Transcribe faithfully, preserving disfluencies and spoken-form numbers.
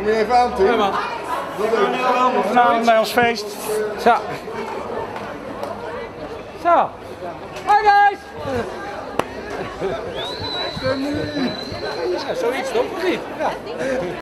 Kom je even aan, Tim? Ja, man. Vanavond bij ons feest. Zo. Zo. Hi guys! Ja, zoiets toch, of niet? Ja.